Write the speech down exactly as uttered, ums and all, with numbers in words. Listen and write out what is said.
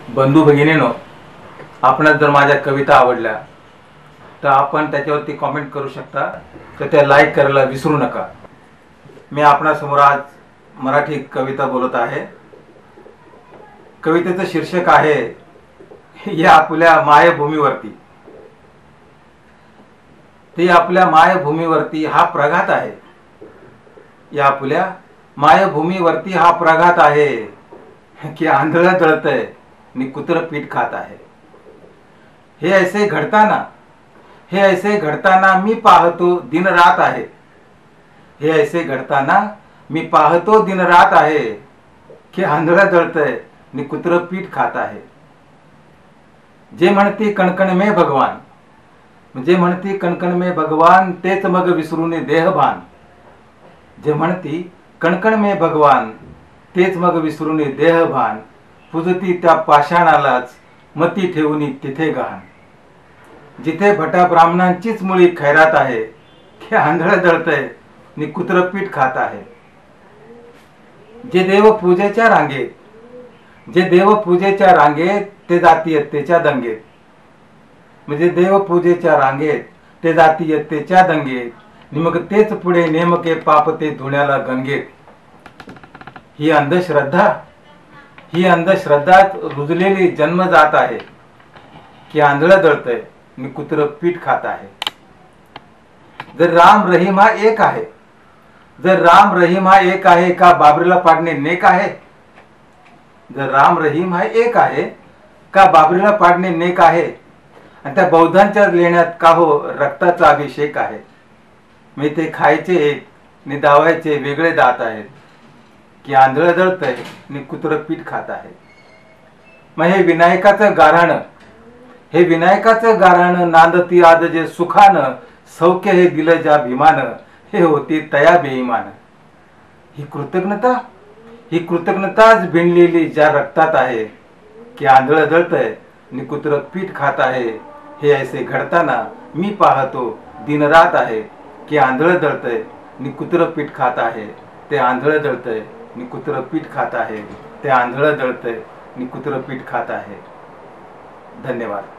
बंधू भगिनीनो, आपणास जर माझ्या कविता आवडल्या तर आपण त्याच्यावरती कमेंट करू शकता, तर त्या लाईक करायला विसरू नका। मी आपणासमोर आज मराठी कविता बोलत आहे। कवितेचं शीर्षक आहे या आपल्या मायभूमीवरती। ते आपल्या मायभूमीवरती हा प्रघात आहे। या आपल्या मायभूमीवरती हा प्रघात आहे की आंधळं जळतंय आणि कुत्रं पीठ खात आहे। हे ऐसे घडताना हे ऐसे घडताना मी पाहतो दिन रात आहे। हे ऐसे घडताना मी पाहतो दिन रात आहे की आंधळं जळतंय आणि कुत्रं पीठ खात आहे। जे म्हणते कणकण में भगवान जे म्हणते कणकण में भगवान तेच मग विसरून देहभान। जे म्हणती कणकण में भगवान तेच मग विसरून देहभान। पुजती त्या पाषाणालाच मती ठेवून तिथे गहाण। जिथे भटा ब्राह्मणांचीच मुळी खैरात आहे की आंधळं जळतंय आणि कुत्रं पीठ खात आहे। जे देव पूजेच्या रांगेत जे देव पूजेच्या रांगेत ते जातीयतेच्या दंगेत म्हणजे देव पूजेच्या रांगेत ते जातीयतेच्या दंगेत आणि मग तेच पुढे नेमके पाप ते धुण्याला गंगेत। ही अंधश्रद्धा ही अंधश्रद्धाच रुजलेली जन्मजात आहे की आंधळं जळतंय आणि कुत्रं पीठ खात आहे। जर राम रहीम हा एक आहे जर राम रहीम हा एक आहे का बाबरीला पाडणे नेक आहे। जर राम रहीम हा एक आहे का बाबरीला पाडणे नेक आहे। आणि त्या बौद्धांच्या लेण्यात का हो रक्ताचा अभिषेक आहे। मी ते खायचे एक आणि दावायचे वेगळे दात आहेत की आंधळं जळतंय आणि कुत्रं पीठ खात आहे। मग हे विनायकाचं गाऱ्हाणं हे विनायकाचं गाऱ्हाणं नांदती आज जे सुखानं सौख्य हे दिलं ज्या भीमानं हे होती तया बेईमान। ही कृतज्ञता ही कृतज्ञताच भिनलेली ज्या रक्तात आहे की आंधळं जळतंय आणि कुत्रं पीठ खात आहे। हे ऐसे घडताना मी पाहतो दिन रात आहे की आंधळं जळतंय आणि कुत्रं पीठ खात आहे। ते आंधळं जळतंय आणि कुत्रं पीठ खात आहे। ते आंधळं जळतंय आणि कुत्रं पीठ खात आहे। धन्यवाद।